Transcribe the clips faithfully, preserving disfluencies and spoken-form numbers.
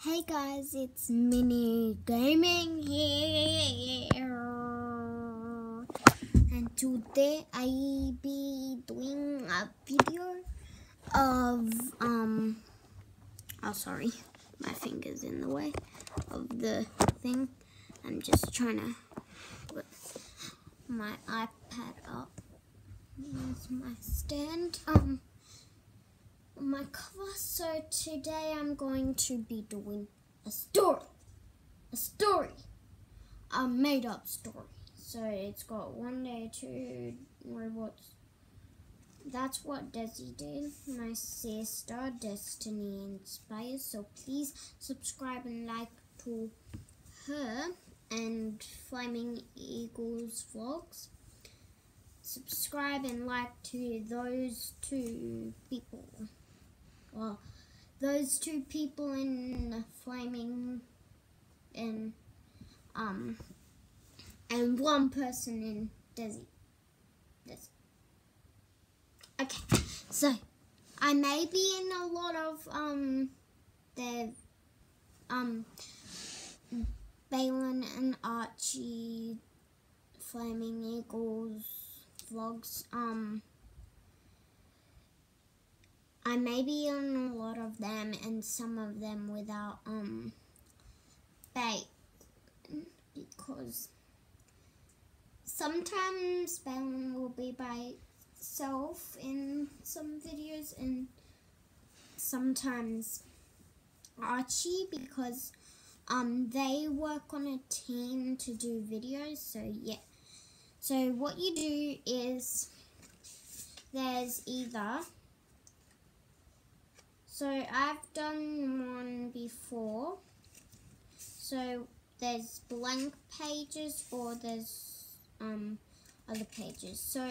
Hey guys, it's Mini Gaming here, and today I be doing a video of um. Oh, sorry, my finger's in the way of the thing. I'm just trying to put my iPad up. There's my stand. Um. My cover. So today I'm going to be doing a story, a story, a made-up story. So it's got one day, two robots. That's what Desi did. My sister Destiny Inspires. So please subscribe and like to her and Flaming Eagles Vlogs. Subscribe and like to those two people. Well, those two people in Flaming and um and one person in Desi. Desi. Okay, so I may be in a lot of um the um Balin and Archie Flaming Eagles vlogs. Um I may be on a lot of them and some of them without um bait, because sometimes Balin will be by itself in some videos and sometimes Archie, because um they work on a team to do videos. So yeah, so what you do is there's either So I've done one before. So there's blank pages or there's um other pages. So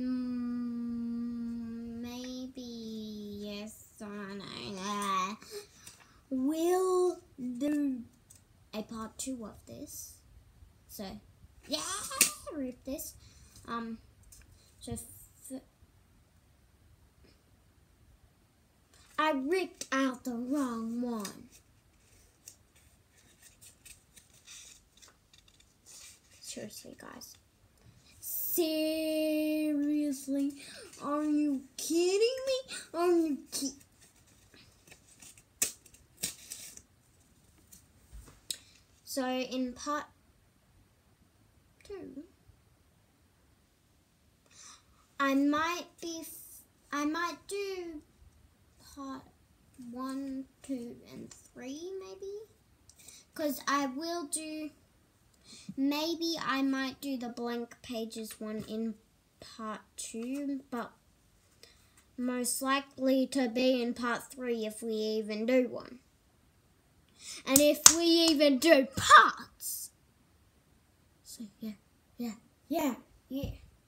I'm maybe yes or no will do a part two of this. So yeah, read this. Um. So. I ripped out the wrong one. Seriously, guys. Seriously? Are you kidding me? Are you kidding? So in part two, I might be, I might do part one, two, and three, maybe, because I will do, maybe I might do the blank pages one in part two, but most likely to be in part three if we even do one, and if we even do parts. So yeah, yeah, yeah, yeah.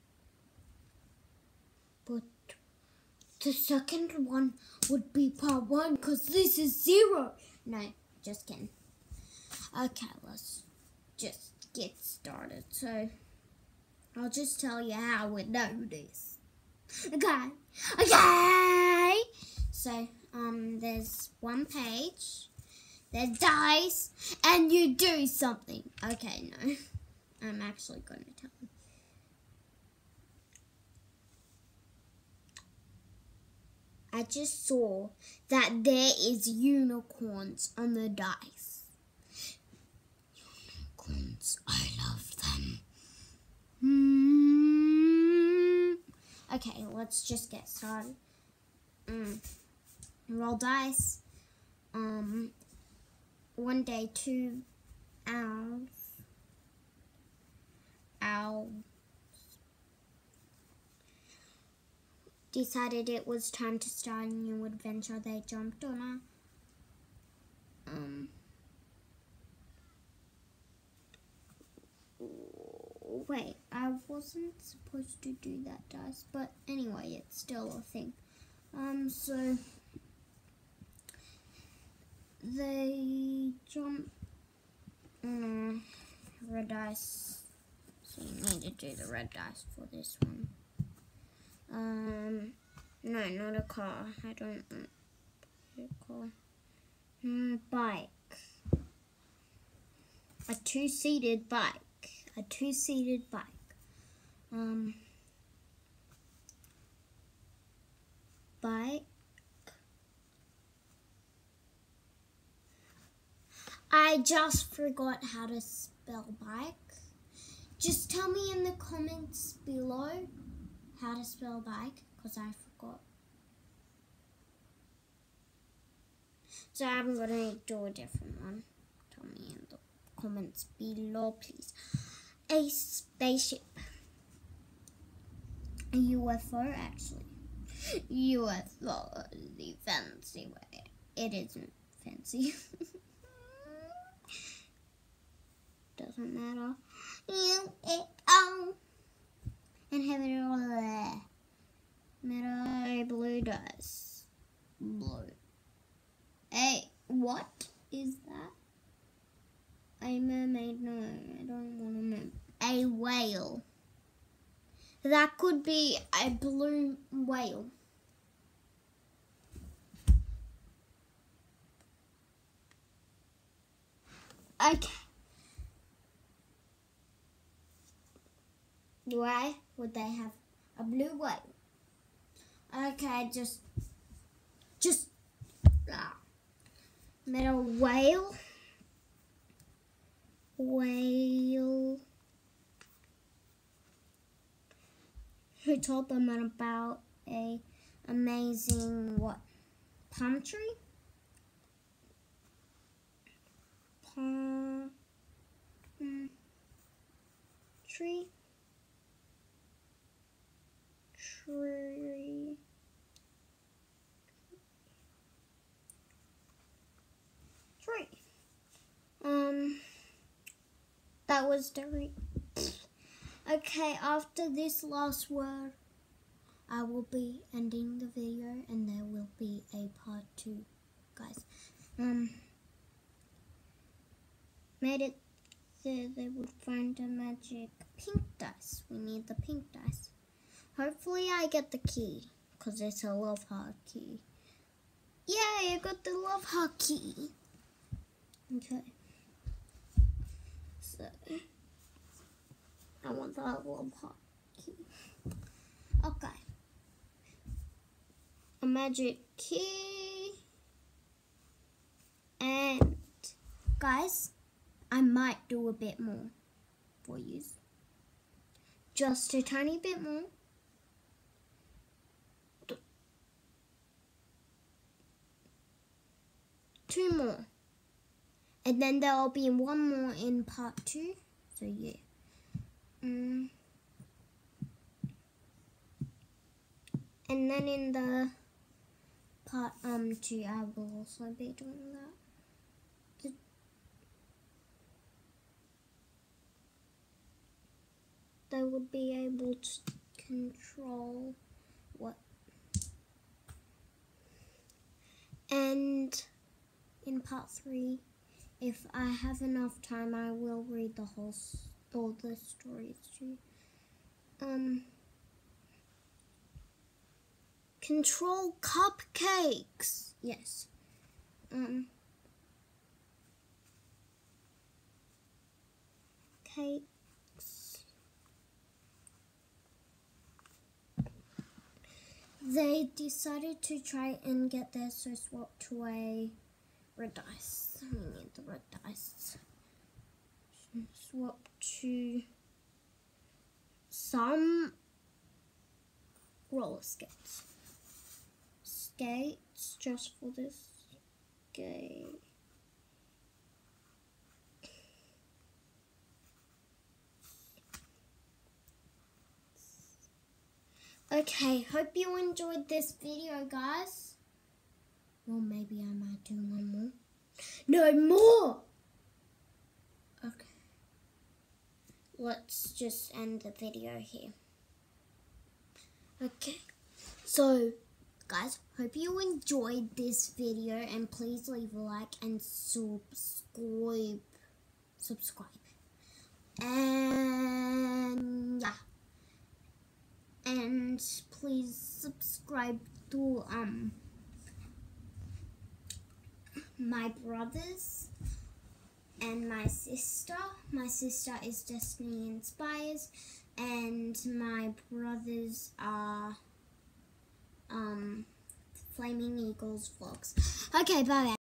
But the second one would be part one, because this is zero. No, just kidding. Okay, let's just get started. So, I'll just tell you how we do this. Okay, okay. So, um, there's one page, there's dice, and you do something. Okay, no, I'm actually going to tell you. I just saw that there is unicorns on the dice. Unicorns, I love them. Mm. Okay, let's just get started. Mm. Roll dice. Um, one day, two owls. Owl. Decided it was time to start a new adventure. They jumped on a um wait, I wasn't supposed to do that, dice, but anyway, it's still a thing. Um so they jump on a red dice. So you need to do the red dice for this one. Um, no, not a car. I don't want a car. Mm, bike. a two-seated bike. A two-seated bike. Um, bike. I just forgot how to spell bike. Just tell me in the comments below how to spell bike, because I forgot. So I'm going to do a different one. Tell me in the comments below, please. A spaceship. A U F O, actually. U F O, the fancy way. It isn't fancy. Doesn't matter. U F O. And have it all there. Metal, blue dice. Blue. Hey, what is that? A mermaid? No, I don't want a mermaid. A whale. That could be a blue whale. Okay. Why would they have a blue whale? Okay, just, just, ah. Metal whale. Whale. Who told them about a amazing what? Palm tree? Palm tree? Tree. Tree. Um, that was the. Okay, after this last word, I will be ending the video, and there will be a part two, guys. Um, made it so they would find a magic pink dice. We need the pink dice. Hopefully I get the key, because it's a love heart key. Yay, I got the love heart key. Okay. So, I want that love heart key. Okay. A magic key. And, guys, I might do a bit more for you. Just a tiny bit more. Two more. And then there will be one more in part two. So, yeah. Mm. And then in the part um two, I will also be doing that. They would be able to control what. And in part three, if I have enough time, I will read the whole all the stories too. Um, control cupcakes. Yes. Um, cakes. They decided to try and get there, so swapped away red dice. We need the red dice. Swap to some roller skates. Skates just for this game. Okay, hope you enjoyed this video, guys. Well, maybe I might do one more. No more! Okay. Let's just end the video here. Okay. So, guys, hope you enjoyed this video, and please leave a like and subscribe. Subscribe. And yeah. And please subscribe to um my brothers and my sister. My sister is Destiny Inspires, and my brothers are um, Flaming Eagles Vlogs. Okay, bye.